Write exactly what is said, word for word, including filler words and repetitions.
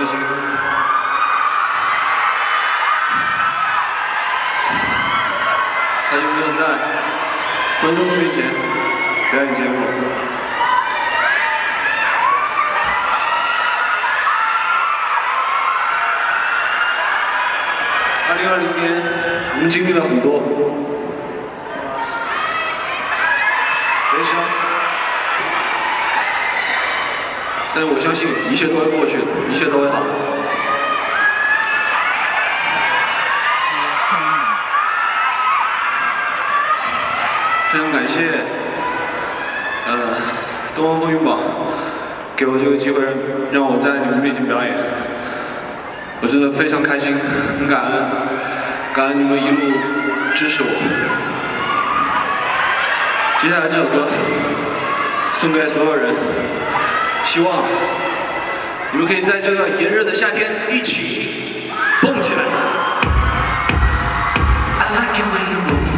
兴。好久没有在观众面前表演节目。二零二零年，我们经历了很多悲伤，但是我相信一切都会过去的，一切都会好。 非常感谢，呃，东方风云榜给我这个机会，让我在你们面前表演，我真的非常开心，很感恩，感恩你们一路支持我。接下来这首歌送给所有人，希望你们可以在这个炎热的夏天一起蹦起来。 I like it when you move.